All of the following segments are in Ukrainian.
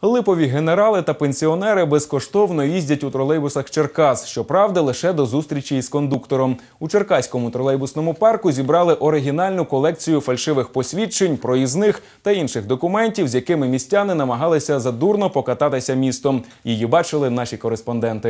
Липові генерали та пенсіонери безкоштовно їздять у тролейбусах Черкас. Щоправда, лише до зустрічі із кондуктором. У Черкаському тролейбусному парку зібрали оригінальну колекцію фальшивих посвідчень, проїзних та інших документів, з якими містяни намагалися задурно покататися містом. Її бачили наші кореспонденти.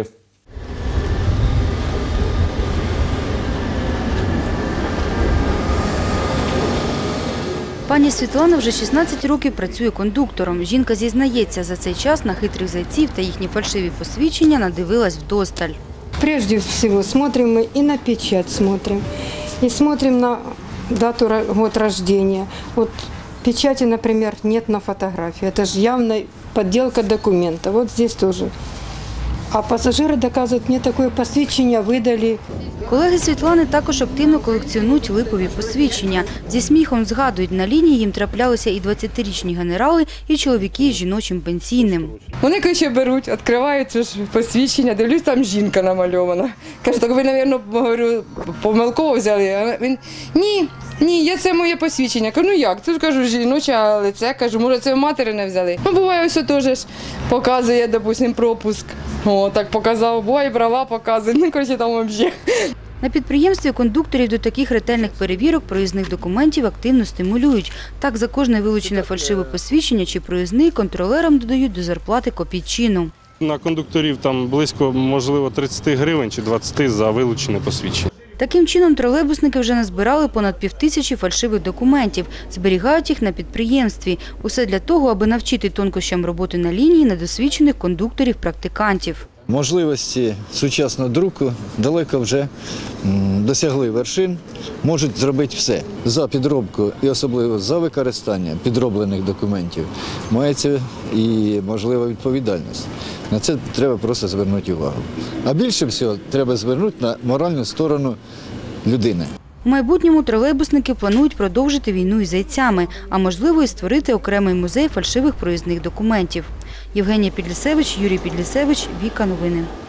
Пані Світлана вже 16 років працює кондуктором. Жінка зізнається, за цей час на хитрих зайців та їхні фальшиві посвідчення надивилась вдосталь. Прежде всего смотрим мы и на печать смотрим, и смотрим на дату, год рождения. Вот печати, например, нет на фотографии. Это же явная подделка документа. Вот здесь тоже. А пассажиры доказывают, мне такое посвідчення видали. Колеги Світлани також активно колекціонують липові посвідчення. Зі сміхом згадують, на лінії їм траплялися і 20-річні генерали, і чоловіки з жіночим пенсійним. Вони ще беруть, відкривають це ж посвідчення, дивлюсь, там жінка намальована. Кажу, так ви, мабуть, говорю, помилково взяли. А він, ні, це моє посвідчення. Кажу, ну як? Це, кажу, жіноче лице, кажу, може це в матері не взяли. Ну, буває, ось теж показує, допустим, пропуск. О, так показав, буває, права показує, ну, коротше, там взагалі. На підприємстві кондукторів до таких ретельних перевірок проїзних документів активно стимулюють. Так, за кожне вилучене фальшиве посвідчення чи проїзний контролерам додають до зарплати копійчину. На кондукторів там близько, можливо, 30 гривень чи 20 за вилучене посвідчення. Таким чином, тролейбусники вже назбирали понад 5000 фальшивих документів. Зберігають їх на підприємстві. Усе для того, аби навчити тонкощам роботи на лінії недосвідчених кондукторів-практикантів. Можливості сучасного друку далеко вже досягли вершин, можуть зробити все. За підробку і особливо за використання підроблених документів мається і можлива відповідальність. На це треба просто звернути увагу. А більше всього треба звернути на моральну сторону людини. У майбутньому тролейбусники планують продовжити війну із зайцями, а можливо і створити окремий музей фальшивих проїзних документів. Євгенія Підлісевич, Юрій Підлісевич, Віка Новини.